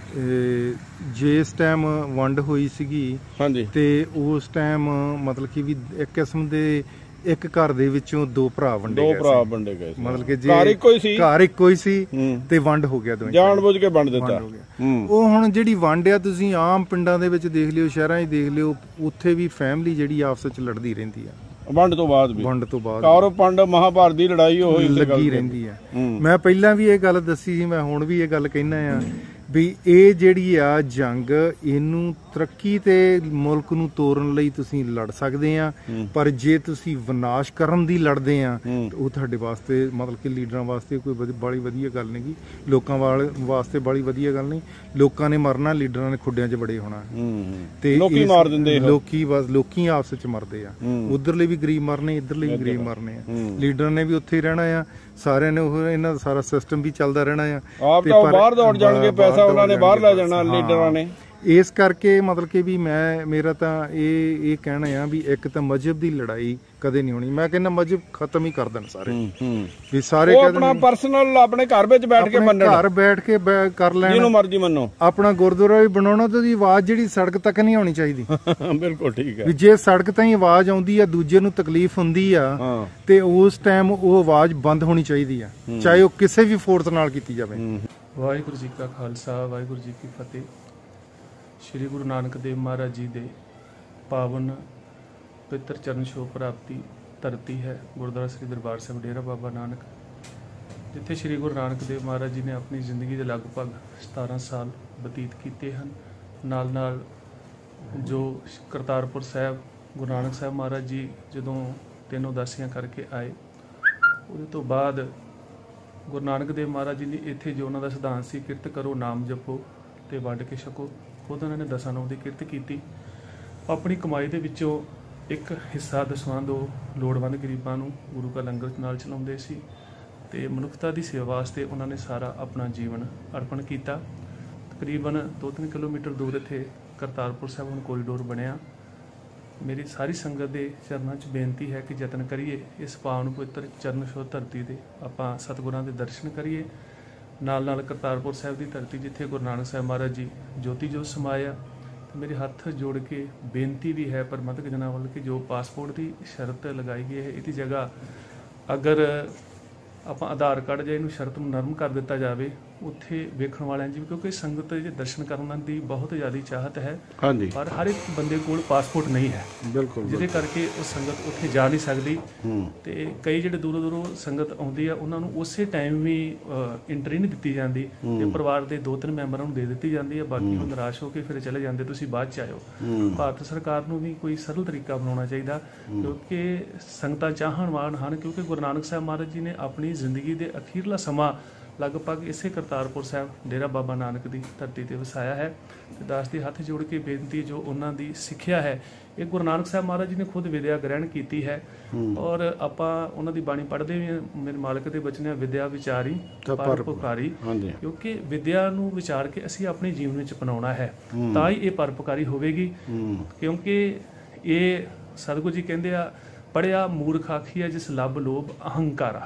Speaker 6: ਜਿਸ ਟਾਈਮ ਵੰਡ ਹੋਈ ਸੀਗੀ ਤੇ ਉਸ ਟਾਈਮ ਮਤਲਬ ਕਿ ਵੀ ਇੱਕ ਕਿਸਮ ਦੇ ਇੱਕ ਘਰ ਦੇ ਵਿੱਚੋਂ ਦੋ ਭਰਾ ਵੰਡੇ ਗਏ, ਮਤਲਬ ਕਿ ਜੇ ਘਰ ਇੱਕੋ ਹੀ ਸੀ ਤੇ ਵੰਡ ਹੋ ਗਿਆ, ਜਾਣਬੁੱਝ ਕੇ ਵੰਡ ਦਿੱਤਾ। ਉਹ ਹੁਣ ਜਿਹੜੀ ਵੰਡ ਆ, ਤੁਸੀਂ ਆਮ ਪਿੰਡਾਂ ਦੇ ਵਿੱਚ ਦੇਖ ਲਿਓ, ਸ਼ਹਿਰਾਂ 'ਚ ਦੇਖ ਲਿਓ, ਉੱਥੇ ਵੀ ਫੈਮਿਲੀ ਜਿਹੜੀ ਆਪਸ ਵਿੱਚ ਲੜਦੀ ਰਹਿੰਦੀ ਆ। ਵੰਡ ਤੋਂ ਬਾਅਦ ਕੌਰਵ ਪਾਂਡਵ ਮਹਾਭਾਰਤ ਦੀ ਲੜਾਈ ਹੋਈ ਲੱਗੀ ਰਹਿੰਦੀ ਆ। ਮੈਂ ਪਹਿਲਾਂ ਵੀ ਇਹ ਗੱਲ ਦੱਸੀ ਸੀ, ਮੈਂ ਹੁਣ ਵੀ ਇਹ ਗੱਲ ਕਹਿਣਾ ਆ ਵੀ ਇਹ ਜਿਹੜੀ ਆ ਜੰਗ, ਇਹਨੂੰ ਤਰੱਕੀ ਤੇ ਮੁਲਕ ਨੂੰ ਤੋੜਨ ਲਈ ਤੁਸੀਂ ਲੜ ਸਕਦੇ ਆ, ਪਰ ਜੇ ਤੁਸੀਂ ਵਿਨਾਸ਼ ਕਰਨ ਦੀ ਲੜਦੇ ਆ ਉਹ ਤੁਹਾਡੇ ਵਾਸਤੇ, ਮਤਲਬ ਕਿ ਲੀਡਰਾਂ ਵਾਸਤੇ ਕੋਈ ਬੜੀ ਵਧੀਆ ਗੱਲ ਨਹੀਂ ਗੀ, ਲੋਕਾਂ ਵਾਸਤੇ ਬੜੀ ਵਧੀਆ ਗੱਲ ਨਹੀਂ। ਲੋਕਾਂ ਨੇ ਮਰਨਾ, ਲੀਡਰਾਂ ਨੇ ਖੁੱਡਿਆਂ 'ਚ ਬੜੇ ਹੋਣਾ ਤੇ ਲੋਕੀ ਮਾਰ ਦਿੰਦੇ, ਲੋਕੀ ਆਪਸ ਵਿੱਚ ਮਰਦੇ ਆ। ਉਧਰਲੇ ਵੀ ਗਰੀਬ ਮਰਨੇ, ਇੱਧਰਲੇ ਵੀ ਗਰੀਬ ਮਰਨੇ ਆ। ਲੀਡਰਾਂ ਨੇ ਵੀ ਉੱਥੇ ਹੀ ਰਹਿਣਾ ਆ, ਸਾਰਿਆਂ ਨੇ ਉਹ ਇਹਨਾਂ ਦਾ ਸਾਰਾ ਸਿਸਟਮ ਵੀ ਚੱਲਦਾ ਰਹਿਣਾ ਆ। ਆਪ ਤਾਂ ਬਾਹਰ ਦੌੜ ਜਾਣਗੇ, ਪੈਸਾ ਉਹਨਾਂ ਨੇ ਬਾਹਰ ਲੈ ਜਾਣਾ ਲੀਡਰਾਂ ਨੇ। ਇਸ ਕਰਕੇ ਮਤਲਬ ਕਿ ਵੀ ਮੇਰਾ ਤਾਂ ਇਹ ਕਹਿਣਾ ਆ ਵੀ ਇੱਕ ਤਾਂ ਮਜ਼ਹਬ ਦੀ ਲੜਾਈ ਕਦੇ ਨਹੀਂ ਹੋਣੀ। ਮੈਂ ਕਹਿੰਦਾ ਮਜ਼ਹਬ ਖਤਮ ਹੀ ਕਰ ਦੇਣ ਸਾਰੇ, ਵੀ ਸਾਰੇ ਆਪਣਾ ਪਰਸਨਲ ਆਪਣੇ ਘਰ ਵਿੱਚ ਬੈਠ ਕੇ ਮੰਨਣ, ਘਰ ਬੈਠ ਕੇ ਕਰ ਲੈਣ, ਜਿਹਨੂੰ ਮਰਜ਼ੀ ਮੰਨੋ। ਆਪਣਾ ਗੁਰਦੁਆਰਾ ਵੀ ਬਣਾਉਣਾ ਤੇ ਉਹਦੀ ਆਵਾਜ਼ ਜਿਹੜੀ ਸੜਕ ਤੱਕ ਨਹੀਂ ਆਉਣੀ ਚਾਹੀਦੀ। ਬਿਲਕੁਲ ਠੀਕ ਹੈ, ਵੀ ਜੇ ਸੜਕ ਤਾਂ ਹੀ ਆਵਾਜ਼ ਆਉਂਦੀ ਆ, ਦੂਜੇ ਨੂੰ ਤਕਲੀਫ ਹੁੰਦੀ ਆ ਤੇ ਉਸ ਟਾਈਮ ਉਹ ਆਵਾਜ਼ ਬੰਦ ਹੋਣੀ ਚਾਹੀਦੀ ਆ, ਚਾਹੇ ਉਹ ਕਿਸੇ ਵੀ ਫੋਰਸ ਨਾਲ ਕੀਤੀ ਜਾਵੇ।
Speaker 7: ਵਾਹਿਗੁਰੂ ਜੀ ਕਾ ਖਾਲਸਾ, ਵਾਹਿਗੁਰੂ ਜੀ ਕੀ ਫਤਿਹ। ਸ਼੍ਰੀ ਗੁਰੂ ਨਾਨਕ ਦੇਵ ਮਹਾਰਾਜ ਜੀ ਦੇ ਪਾਵਨ ਪਵਿੱਤਰ ਚਰਨ ਛੋਹ ਪ੍ਰਾਪਤੀ ਧਰਤੀ ਹੈ ਗੁਰਦੁਆਰਾ ਸ੍ਰੀ ਦਰਬਾਰ ਸਾਹਿਬ ਡੇਰਾ ਬਾਬਾ ਨਾਨਕ, ਜਿੱਥੇ ਸ਼੍ਰੀ ਗੁਰੂ ਨਾਨਕ ਦੇਵ ਮਹਾਰਾਜ ਜੀ ਨੇ ਆਪਣੀ ਜ਼ਿੰਦਗੀ ਦੇ ਲਗਭਗ 17 ਸਾਲ ਬਤੀਤ ਕੀਤੇ ਹਨ। ਨਾਲ ਜੋ ਕਰਤਾਰਪੁਰ ਸਾਹਿਬ ਗੁਰੂ ਨਾਨਕ ਸਾਹਿਬ ਮਹਾਰਾਜ ਜੀ ਜਦੋਂ 3 ਉਦਾਸੀਆਂ ਕਰਕੇ ਆਏ। ਉਹਦੇ ਤੋਂ ਬਾਅਦ ਗੁਰੂ ਨਾਨਕ ਦੇਵ ਮਹਾਰਾਜ ਜੀ ਨੇ ਇੱਥੇ ਜੋ ਉਹਨਾਂ ਦਾ ਸਿਧਾਂਤ ਸੀ, ਕਿਰਤ ਕਰੋ ਨਾਮ ਜਪੋ ਤੇ ਵੰਡ ਕੇ ਛਕੋ, ਖੁਦ ਉਹਨਾਂ ਨੇ ਦਸਾਂ ਨੌਂ ਦੀ ਕਿਰਤ ਕੀਤੀ। ਆਪਣੀ ਕਮਾਈ ਦੇ ਵਿੱਚੋਂ ਇੱਕ ਹਿੱਸਾ ਦਸਵੰਧ ਉਹ ਲੋੜਵੰਦ ਗਰੀਬਾਂ ਨੂੰ ਗੁਰੂ ਕਾ ਲੰਗਰ ਨਾਲ ਚਲਾਉਂਦੇ ਸੀ ਤੇ ਮਨੁੱਖਤਾ ਦੀ ਸੇਵਾ ਵਾਸਤੇ ਉਹਨਾਂ ਨੇ ਸਾਰਾ ਆਪਣਾ ਜੀਵਨ ਅਰਪਣ ਕੀਤਾ। ਤਕਰੀਬਨ 2-3 ਕਿਲੋਮੀਟਰ ਦੂਰ ਇੱਥੇ ਕਰਤਾਰਪੁਰ ਸਾਹਿਬ ਹੁਣ ਕੋਰੀਡੋਰ ਬਣਿਆ। ਮੇਰੀ ਸਾਰੀ ਸੰਗਤ ਦੇ ਚਰਨਾਂ 'ਚ ਬੇਨਤੀ ਹੈ ਕਿ ਯਤਨ ਕਰੀਏ ਇਸ ਪਾਵਨ ਪਵਿੱਤਰ ਚਰਨ ਛੋਹ ਧਰਤੀ ਦੇ ਆਪਾਂ ਸਤਿਗੁਰਾਂ ਦੇ ਦਰਸ਼ਨ ਕਰੀਏ। ਨਾਲ ਨਾਲ ਕਰਤਾਰਪੁਰ ਸਾਹਿਬ ਦੀ ਧਰਤੀ ਜਿੱਥੇ ਗੁਰੂ ਨਾਨਕ ਸਾਹਿਬ ਮਹਾਰਾਜ ਜੀ ਜੋਤੀ ਜੋਤ ਸਮਾਇਆ। ਮੇਰੇ ਹੱਥ ਜੋੜ ਕੇ ਬੇਨਤੀ ਵੀ ਹੈ ਪ੍ਰਬੰਧਕ ਜਨਾਂ ਵੱਲ ਕਿ ਜੋ ਪਾਸਪੋਰਟ ਦੀ ਸ਼ਰਤ ਲਗਾਈ ਗਈ ਹੈ ਇਹਦੀ ਜਗ੍ਹਾ ਅਗਰ ਆਪਾਂ ਆਧਾਰ ਕਾਰਡ ਜਾਂ ਇਹਨੂੰ ਸ਼ਰਤ ਨੂੰ ਨਰਮ ਕਰ ਦਿੱਤਾ ਜਾਵੇ, ਉੱਥੇ ਵੇਖਣ ਵਾਲਿਆਂ ਜੀ, ਕਿਉਂਕਿ ਸੰਗਤ ਦੇ ਦਰਸ਼ਨ ਕਰਨ ਦੀ ਬਹੁਤ ਜ਼ਿਆਦਾ ਚਾਹਤ ਹੈ ਪਰ ਹਰ ਇੱਕ ਬੰਦੇ ਕੋਲ ਪਾਸਪੋਰਟ ਨਹੀਂ ਹੈ, ਬਿਲਕੁਲ, ਜਿਹਦੇ ਕਰਕੇ ਉਹ ਸੰਗਤ ਉੱਥੇ ਜਾ ਨਹੀਂ ਸਕਦੀ। ਤੇ ਕਈ ਜਿਹੜੇ ਦੂਰੋਂ ਦੂਰੋਂ ਸੰਗਤ ਆਉਂਦੀ ਆ ਉਹਨਾਂ ਨੂੰ ਉਸੇ ਟਾਈਮ ਵੀ ਐਂਟਰੀ ਨਹੀਂ ਦਿੱਤੀ ਜਾਂਦੀ ਤੇ ਪਰਿਵਾਰ ਦੇ 2-3 ਮੈਂਬਰਾਂ ਨੂੰ ਦੇ ਦਿੱਤੀ ਜਾਂਦੀ ਹੈ, ਬਾਕੀ ਉਹ ਨਿਰਾਸ਼ ਹੋ ਕੇ ਫਿਰ ਚਲੇ ਜਾਂਦੇ, ਤੁਸੀਂ ਬਾਅਦ 'ਚ ਆਇਓ। ਭਾਰਤ ਸਰਕਾਰ ਨੂੰ ਵੀ ਕੋਈ ਸਰਲ ਤਰੀਕਾ ਬਣਾਉਣਾ ਚਾਹੀਦਾ ਕਿਉਂਕਿ ਸੰਗਤਾਂ ਚਾਹਣਵਾਨ ਹਨ, ਕਿਉਂਕਿ ਗੁਰੂ ਨਾਨਕ ਸਾਹਿਬ ਮਹਾਰਾਜ ਜੀ ਨੇ ਆਪਣੀ ਜ਼ਿੰਦਗੀ ਦੇ ਅਖੀਰਲਾ ਸਮਾਂ ਲਗਭਗ ਇਸੇ ਕਰਤਾਰਪੁਰ ਸਾਹਿਬ ਡੇਰਾ ਬਾਬਾ ਨਾਨਕ ਦੀ ਧਰਤੀ ਤੇ ਵਸਾਇਆ ਹੈ। ਤੇ ਦਾਸ ਦੇ ਹੱਥ ਜੋੜ ਕੇ ਬੇਨਤੀ ਜੋ ਉਹਨਾਂ ਦੀ ਸਿੱਖਿਆ ਹੈ ਇਹ ਗੁਰੂ ਨਾਨਕ ਸਾਹਿਬ ਮਹਾਰਾਜ ਜੀ ਨੇ ਖੁਦ ਵਿਦਿਆ ਗ੍ਰਹਿਣ ਕੀਤੀ ਹੈ ਔਰ ਆਪਾਂ ਉਹਨਾਂ ਦੀ ਬਾਣੀ ਪੜ੍ਹਦੇ ਵੀ ਹਾਂ। ਮੇਰੇ ਮਾਲਕ ਦੇ ਬਚਨ ਵਿਦਿਆ ਵਿਚਾਰੀ ਪਰਉਪਕਾਰੀ, ਕਿਉਂਕਿ ਵਿਦਿਆ ਨੂੰ ਵਿਚਾਰ ਕੇ ਅਸੀਂ ਆਪਣੇ ਜੀਵਨ ਵਿੱਚ ਅਪਣਾਉਣਾ ਹੈ ਤਾਂ ਹੀ ਇਹ ਪਰਉਪਕਾਰੀ ਹੋਵੇਗੀ। ਕਿਉਂਕਿ ਇਹ ਸਤਿਗੁਰੂ ਜੀ ਕਹਿੰਦੇ ਆ, ਪੜ੍ਹਿਆ ਮੂਰਖ ਆਖੀਆ ਜਿਸ ਲੱਭ ਲੋਭ ਅਹੰਕਾਰਾ।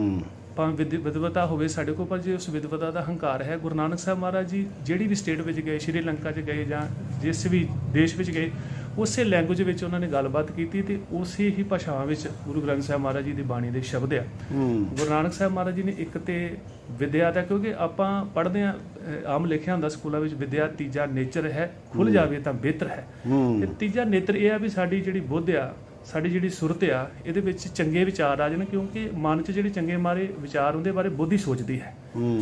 Speaker 7: ਭਾਵੇਂ ਵਿਦਵਤਾ ਹੋਵੇ ਸਾਡੇ ਕੋਲ, ਪਰ ਜੇ ਉਸ ਵਿਦਵਤਾ ਦਾ ਹੰਕਾਰ ਹੈ। ਗੁਰੂ ਨਾਨਕ ਸਾਹਿਬ ਮਹਾਰਾਜ ਜੀ ਜਿਹੜੀ ਵੀ ਸਟੇਟ ਵਿੱਚ ਗਏ, ਸ਼੍ਰੀਲੰਕਾ 'ਚ ਗਏ ਜਾਂ ਜਿਸ ਵੀ ਦੇਸ਼ ਵਿੱਚ ਗਏ, ਉਸੇ ਲੈਂਗੁਏਜ ਵਿੱਚ ਉਹਨਾਂ ਨੇ ਗੱਲਬਾਤ ਕੀਤੀ ਤੇ ਉਸੇ ਹੀ ਭਾਸ਼ਾਵਾਂ ਵਿੱਚ ਗੁਰੂ ਗ੍ਰੰਥ ਸਾਹਿਬ ਮਹਾਰਾਜ ਜੀ ਦੀ ਬਾਣੀ ਦੇ ਸ਼ਬਦ ਆ। ਗੁਰੂ ਨਾਨਕ ਸਾਹਿਬ ਮਹਾਰਾਜ ਜੀ ਨੇ ਇੱਕ ਤੇ ਵਿਦਿਆ ਦਾ, ਕਿਉਂਕਿ ਆਪਾਂ ਪੜ੍ਹਦੇ ਹਾਂ ਆਮ ਲਿਖਿਆ ਹੁੰਦਾ ਸਕੂਲਾਂ ਵਿੱਚ, ਵਿਦਿਆ ਤੀਜਾ ਨੇਚਰ ਹੈ, ਖੁੱਲ੍ਹ ਜਾਵੇ ਤਾਂ ਬਿਹਤਰ ਹੈ। ਤੇ ਤੀਜਾ ਨੇਤਰ ਇਹ ਆ ਵੀ ਸਾਡੀ ਜਿਹੜੀ ਬੁੱਧ ਆ, ਸਾਡੀ ਜਿਹੜੀ ਸੁਰਤ ਆ, ਇਹਦੇ ਵਿੱਚ ਚੰਗੇ ਵਿਚਾਰ ਆ ਜਾਣ, ਕਿਉਂਕਿ ਮਨ 'ਚ ਜਿਹੜੇ ਚੰਗੇ ਮਾਰੇ ਵਿਚਾਰ ਉਹਦੇ ਬਾਰੇ ਬੁੱਧ ਹੀ ਸੋਚਦੀ ਹੈ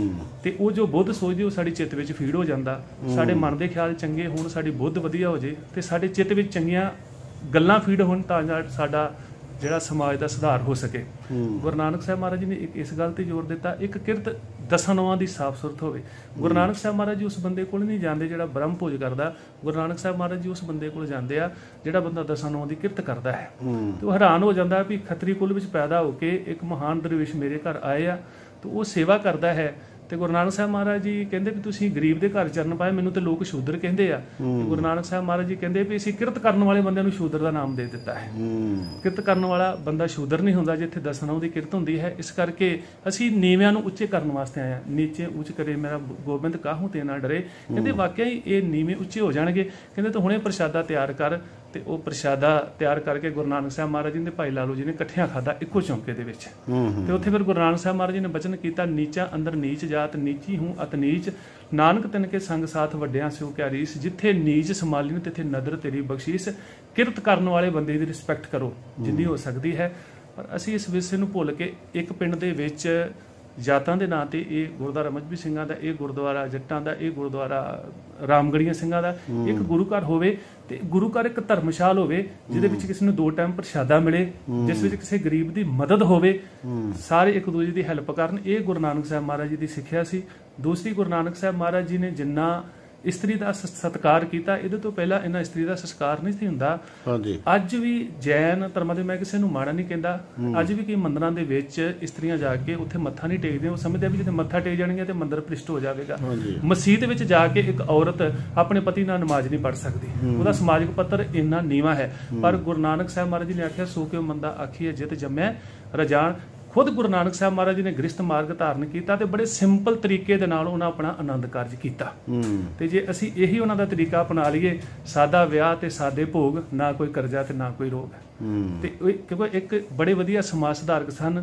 Speaker 7: ਤੇ ਉਹ ਜੋ ਬੁੱਧ ਸੋਚਦੀ ਉਹ ਸਾਡੀ ਚਿੱਤ ਵਿੱਚ ਫੀਡ ਹੋ ਜਾਂਦਾ। ਸਾਡੇ ਮਨ ਦੇ ਖਿਆਲ ਚੰਗੇ ਹੋਣ, ਸਾਡੀ ਬੁੱਧ ਵਧੀਆ ਹੋ ਜੇ ਤੇ ਸਾਡੇ ਚਿੱਤ ਵਿੱਚ ਚੰਗੀਆਂ ਗੱਲਾਂ ਫੀਡ ਹੋਣ ਤਾਂ ਸਾਡਾ ਜਿਹੜਾ ਸਮਾਜ ਦਾ ਸੁਧਾਰ ਹੋ ਸਕੇ। ਗੁਰੂ ਨਾਨਕ ਸਾਹਿਬ ਮਹਾਰਾਜ ਜੀ ਨੇ ਇਸ ਗੱਲ ਤੇ ਜ਼ੋਰ ਦਿੱਤਾ, ਇੱਕ ਕਿਰਤ ਦਸਾਂ ਨੌਆਂ ਦੀ ਸਾਫ਼ ਸੁਰਤ ਹੋਵੇ। ਗੁਰੂ ਨਾਨਕ ਸਾਹਿਬ ਮਹਾਰਾਜ ਜੀ ਉਸ ਬੰਦੇ ਕੋਲ ਨਹੀਂ ਜਾਂਦੇ ਜਿਹੜਾ ਬ੍ਰਹਮ ਭੋਜ ਕਰਦਾ। ਗੁਰੂ ਨਾਨਕ ਸਾਹਿਬ ਮਹਾਰਾਜ ਜੀ ਉਸ ਬੰਦੇ ਕੋਲ ਜਾਂਦੇ ਆ ਜਿਹੜਾ ਬੰਦਾ ਦਸਾਂ ਨੌਆਂ ਦੀ ਕਿਰਤ ਕਰਦਾ ਹੈ। ਤੇ ਉਹ ਹੈਰਾਨ ਹੋ ਜਾਂਦਾ ਵੀ ਖੱਤਰੀ ਕੁਲ ਵਿੱਚ ਪੈਦਾ ਹੋ ਕੇ ਇੱਕ ਮਹਾਨ ਦਰਵੇਸ਼ ਮੇਰੇ ਘਰ ਆਏ ਆ ਤੇ ਉਹ ਸੇਵਾ ਕਰਦਾ ਹੈ। ਤੇ ਗੁਰੂ ਨਾਨਕ ਸਾਹਿਬ ਮਹਾਰਾਜ ਜੀ ਕਹਿੰਦੇ ਵੀ ਤੁਸੀਂ ਗਰੀਬ ਦੇ ਘਰ ਚਰਨ ਪਾਏ, ਮੈਨੂੰ ਤੇ ਲੋਕ ਸ਼ੂਦਰ ਕਹਿੰਦੇ ਆ। ਗੁਰੂ ਨਾਨਕ ਸਾਹਿਬ ਮਹਾਰਾਜ ਜੀ ਕਹਿੰਦੇ ਵੀ ਅਸੀਂ ਕਿਰਤ ਕਰਨ ਵਾਲੇ ਬੰਦਿਆਂ ਨੂੰ ਸ਼ੂਦਰ ਦਾ ਨਾਮ ਦੇ ਦਿੱਤਾ ਹੈ। ਕਿਰਤ ਕਰਨ ਵਾਲਾ ਬੰਦਾ ਸ਼ੂਦਰ ਨਹੀਂ ਹੁੰਦਾ ਜਿੱਥੇ ਦਸਾਂ ਨੌਂ ਦੀ ਕਿਰਤ ਹੁੰਦੀ ਹੈ। ਇਸ ਕਰਕੇ ਅਸੀਂ ਨੀਵਿਆਂ ਨੂੰ ਉੱਚੇ ਕਰਨ ਵਾਸਤੇ ਆਏ ਆ। ਨੀਚੇ ਉੱਚ ਕਰੇ ਮੇਰਾ ਗੋਬਿੰਦ ਕਾਹੂ ਤੇ ਨਾ ਡਰੇ। ਕਹਿੰਦੇ ਵਾਕਿਆ ਹੀ ਇਹ ਨੀਵੇਂ ਉੱਚੇ ਹੋ ਜਾਣਗੇ। ਕਹਿੰਦੇ ਤੂੰ ਹੁਣੇ ਪ੍ਰਸ਼ਾਦਾ ਤਿਆਰ ਕਰ ਤੇ ਉਹ ਪ੍ਰਸ਼ਾਦਾ ਤਿਆਰ ਕਰਕੇ ਗੁਰੂ ਨਾਨਕ ਸਾਹਿਬ ਮਹਾਰਾਜ ਜੀ ਨੇ ਭਾਈ ਲਾਲੂ ਜੀ ਨੇ ਇਕੱਠਿਆਂ ਖਾਧਾ ਇੱਕੋ ਚੌਂਕੇ ਦੇ ਵਿੱਚ। ਤੇ ਉੱਥੇ ਫਿਰ ਗੁਰੂ ਨਾਨਕ ਸਾਹਿਬ ਮਹਾਰਾਜ ਜੀ ਨੇ ਬਚਨ ਕੀਤਾ, ਨੀਚਾ ਅੰਦਰ ਨੀਚ ਜਾਤ, ਨੀਚੀ ਹੂੰ ਅਤ ਨੀਚ, ਨਾਨਕ ਤਿਨ ਕੇ ਸੰਗ ਸਾਥ ਵੱਡਿਆਂ ਸਿਓ ਕਿਆ ਰੀਸ, ਜਿੱਥੇ ਨੀਚ ਸੰਭਾਲੀ ਨੇ ਤਿੱਥੇ ਨਦਰ ਤੇਰੀ ਬਖਸ਼ੀਸ। ਕਿਰਤ ਕਰਨ ਵਾਲੇ ਬੰਦੇ ਦੀ ਰਿਸਪੈਕਟ ਕਰੋ ਜਿੰਨੀ ਹੋ ਸਕਦੀ ਹੈ। ਪਰ ਅਸੀਂ ਇਸ ਵਿਸ਼ੇ ਨੂੰ ਭੁੱਲ ਕੇ ਇੱਕ ਪਿੰਡ ਦੇ ਵਿੱਚ ਜਾਤਾਂ ਦੇ ਨਾਂ ਤੇ ਇਹ ਗੁਰਦੁਆਰਾ ਮਜਬੀ ਸਿੰਘਾਂ ਦਾ, ਇਹ ਗੁਰਦੁਆਰਾ ਜੱਟਾਂ ਦਾ, ਇਹ ਗੁਰਦੁਆਰਾ ਰਾਮਗੜੀਆਂ ਸਿੰਘਾਂ ਦਾ, ਇੱਕ ਗੁਰੂ ਘਰ ਹੋਵੇ ਤੇ ਗੁਰੂ ਘਰ ਇੱਕ ਧਰਮਸ਼ਾਲ ਹੋਵੇ ਜਿਹਦੇ ਵਿੱਚ ਕਿਸੇ ਨੂੰ 2 ਟਾਈਮ ਪ੍ਰਸ਼ਾਦਾ ਮਿਲੇ, ਜਿਸ ਵਿੱਚ ਕਿਸੇ ਗਰੀਬ ਦੀ ਮਦਦ ਹੋਵੇ, ਸਾਰੇ ਇੱਕ ਦੂਜੇ ਦੀ ਹੈਲਪ ਕਰਨ। ਇਹ ਗੁਰੂ ਨਾਨਕ ਸਾਹਿਬ ਮਹਾਰਾਜ ਜੀ ਦੀ ਸਿੱਖਿਆ ਸੀ। ਦੂਸਰੀ, ਗੁਰੂ ਨਾਨਕ ਸਾਹਿਬ ਮਹਾਰਾਜ ਜੀ ਨੇ ਜਿੰਨਾ ਇਸਤਰੀ ਦਾ ਸਤਿਕਾਰ ਕੀਤਾ, ਇਹਦੇ ਤੋਂ ਪਹਿਲਾਂ ਇਹਨਾਂ ਇਸਤਰੀ ਦਾ ਸੰਸਕਾਰ ਨਹੀਂ ਸੀ ਹੁੰਦਾ। ਅੱਜ ਵੀ ਜੈਨ ਧਰਮਾਂ ਦੇ, ਮੈਂ ਕਿਸੇ ਨੂੰ ਮਾੜਾ ਨਹੀਂ ਕਹਿੰਦਾ, ਅੱਜ ਵੀ ਕਈ ਮੰਦਰਾਂ ਦੇ ਵਿੱਚ ਇਸਤਰੀਆਂ ਜਾ ਕੇ ਉੱਥੇ ਮੱਥਾ ਨਹੀਂ ਟੇਕਦੀਆਂ। ਉਹ ਸਮਝਦੇ ਵੀ ਜਿੱਥੇ ਮੱਥਾ ਟੇਕ ਜਾਣਗੀਆਂ ਤੇ ਮੰਦਰ ਭ੍ਰਿਸ਼ਟ ਹੋ ਜਾਵੇਗਾ। ਮਸਜਿਦ ਵਿੱਚ ਜਾ ਕੇ ਇੱਕ ਔਰਤ ਆਪਣੇ ਪਤੀ ਨਾਲ ਨਮਾਜ਼ ਨਹੀਂ ਪੜ੍ਹ ਸਕਦੀ, ਉਹਦਾ ਸਮਾਜਿਕ ਪੱਧਰ ਇੰਨਾ ਨੀਵਾਂ ਹੈ। ਪਰ ਗੁਰੂ ਨਾਨਕ ਸਾਹਿਬ ਮਹਾਰਾਜ ਜੀ ਨੇ ਆਖਿਆ, ਸੋ ਕਿਉ ਮੰਦਾ ਆਖੀਏ ਜਿਤ ਜੰਮੈ ਰਜਾਨ। ਖੁਦ ਗੁਰੂ ਨਾਨਕ ਸਾਹਿਬ ਮਹਾਰਾਜ ਜੀ ਨੇ ਗ੍ਰਸਥ ਮਾਰਗ ਧਾਰਨ ਕੀਤਾ ਤੇ ਬੜੇ ਸਿੰਪਲ ਤਰੀਕੇ ਦੇ ਨਾਲ ਉਹਨਾਂ ਆਪਣਾ ਆਨੰਦ ਕਾਰਜ ਕੀਤਾ। ਤੇ ਜੇ ਅਸੀਂ ਇਹੀ ਉਹਨਾਂ ਦਾ ਤਰੀਕਾ ਅਪਣਾ ਲਈਏ, ਸਾਦਾ ਵਿਆਹ ਤੇ ਸਾਦੇ ਭੋਗ, ਨਾ ਕੋਈ ਕਰਜ਼ਾ ਤੇ ਨਾ ਕੋਈ ਰੋਗ, ਤੇ ਕਿਉਂਕਿ ਇੱਕ ਬੜੇ ਵਧੀਆ ਸਮਾਜ ਸੁਧਾਰਕ ਸਨ,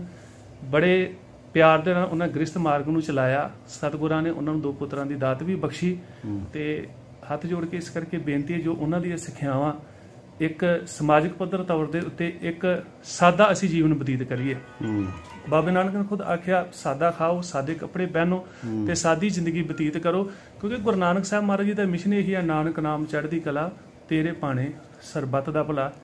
Speaker 7: ਬੜੇ ਪਿਆਰ ਦੇ ਨਾਲ ਉਹਨਾਂ ਗ੍ਰਸਥ ਮਾਰਗ ਨੂੰ ਚਲਾਇਆ। ਸਤਿਗੁਰਾਂ ਨੇ ਉਹਨਾਂ ਨੂੰ 2 ਪੁੱਤਰਾਂ ਦੀ ਦਾਤ ਵੀ ਬਖਸ਼ੀ। ਤੇ ਹੱਥ ਜੋੜ ਕੇ ਇਸ ਕਰਕੇ ਬੇਨਤੀ ਹੈ, ਜੋ ਉਹਨਾਂ ਦੀਆਂ ਸਿੱਖਿਆਵਾਂ ਇੱਕ ਸਮਾਜਿਕ ਪੱਧਰ ਤੌਰ ਦੇ ਉੱਤੇ ਇੱਕ ਸਾਦਾ ਅਸੀਂ ਜੀਵਨ ਬਤੀਤ ਕਰੀਏ। ਬਾਬੇ ਨਾਨਕ ਨੇ ਖੁਦ ਆਖਿਆ, ਸਾਦਾ ਖਾਓ, ਸਾਦੇ ਕੱਪੜੇ ਪਹਿਨੋ ਤੇ ਸਾਦੀ ਜ਼ਿੰਦਗੀ ਬਤੀਤ ਕਰੋ। ਕਿਉਂਕਿ ਗੁਰੂ ਨਾਨਕ ਸਾਹਿਬ ਮਹਾਰਾਜ ਜੀ ਦਾ ਮਿਸ਼ਨ ਇਹੀ ਹੈ, ਨਾਨਕ ਨਾਮ ਚੜ੍ਹਦੀ ਕਲਾ, ਤੇਰੇ ਭਾਣੇ ਸਰਬੱਤ ਦਾ ਭਲਾ।